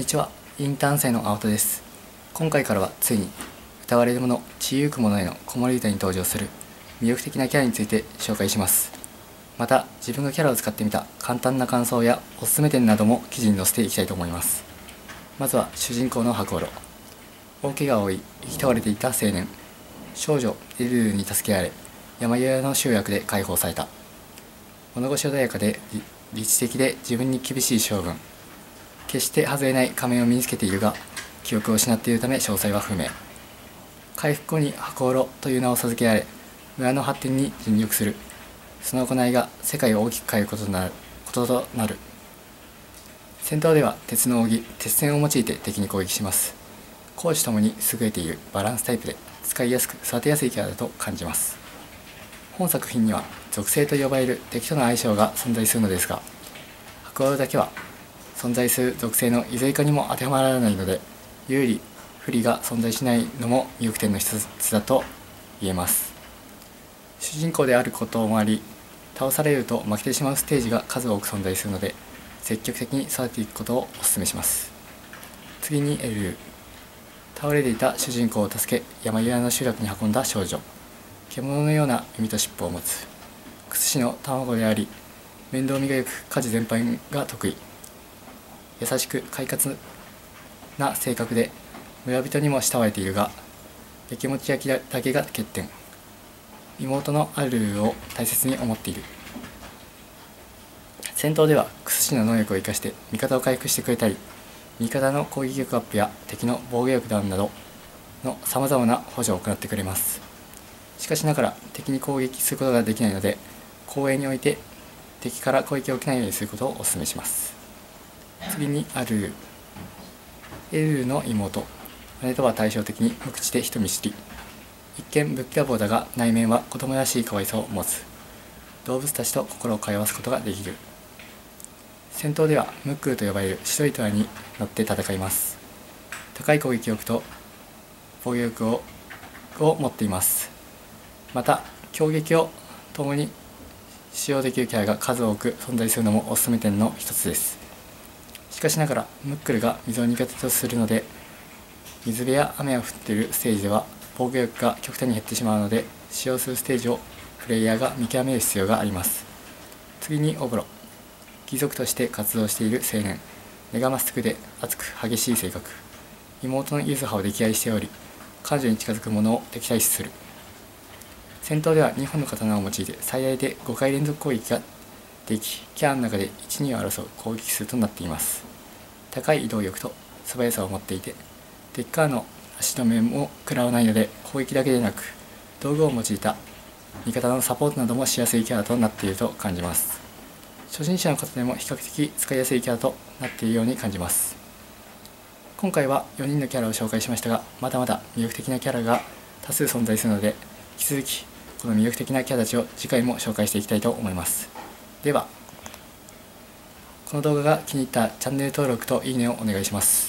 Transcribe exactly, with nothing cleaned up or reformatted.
ちは、インターン生の青戸です。今回からはついに歌われるもの、散りゆくものへの子守歌に登場する魅力的なキャラについて紹介します。また、自分がキャラを使ってみた簡単な感想やおすすめ点なども記事に載せていきたいと思います。まずは主人公の白オロ。大怪我を負い、生き倒れていた青年、少女エルルに助けられ、山際の集約で解放された。物腰穏やかで理知的で自分に厳しい将軍。決して外れない仮面を身につけているが、記憶を失っているため詳細は不明。回復後に白オロという名を授けられ、村の発展に尽力する。その行いが世界を大きく変えることとなる。こととなる戦闘では鉄の扇、鉄線を用いて敵に攻撃します。攻守ともに優れているバランスタイプで、使いやすく育てやすいキャラだと感じます。本作品には属性と呼ばれる敵との相性が存在するのですが、白オロだけは存在する属性のいずれかにも当てはまらないので、有利不利が存在しないのも魅力点の一つだと言えます。主人公であることもあり、倒されると負けてしまうステージが数多く存在するので、積極的に育てていくことをお勧めします。次にエルル。倒れていた主人公を助け、山際の集落に運んだ少女。獣のような耳と尻尾を持つ。クスシの卵であり、面倒見がよく家事全般が得意。優しく快活な性格で村人にも慕われているが、やきもち焼きだけが欠点。妹のアルルを大切に思っている。戦闘ではクスシの能力を生かして味方を回復してくれたり、味方の攻撃力アップや敵の防御力ダウンなどのさまざまな補助を行ってくれます。しかしながら敵に攻撃することができないので、後衛において敵から攻撃を受けないようにすることをお勧めします。次にアルル。エルルの妹。姉とは対照的に無口で人見知り。一見ぶっきらぼうだが、内面は子供らしい可愛さを持つ。動物たちと心を通わすことができる。戦闘ではムックルと呼ばれる白い虎に乗って戦います。高い攻撃力と防御力をを持っています。また強撃を共に使用できるキャラが数多く存在するのもおすすめ点の一つです。しかしながらムックルが水を苦手とするので、水辺や雨が降っているステージでは防御力が極端に減ってしまうので、使用するステージをプレイヤーが見極める必要があります。次にオブロ。貴族として活動している青年。根がまっすぐで熱く激しい性格。妹のユズハを溺愛しており、彼女に近づく者を敵対視する。戦闘ではにほんの刀を用いて最大でごかい連続攻撃ができ、キャラの中でいち、にを争う攻撃数となっています。高い移動力と素早さを持っていて、敵からの足止めも食らわないので、攻撃だけでなく道具を用いた味方のサポートなどもしやすいキャラとなっていると感じます。初心者の方でも比較的使いやすいキャラとなっているように感じます。今回はよにんのキャラを紹介しましたが、まだまだ魅力的なキャラが多数存在するので、引き続きこの魅力的なキャラたちを次回も紹介していきたいと思います。では、この動画が気に入ったらチャンネル登録といいねをお願いします。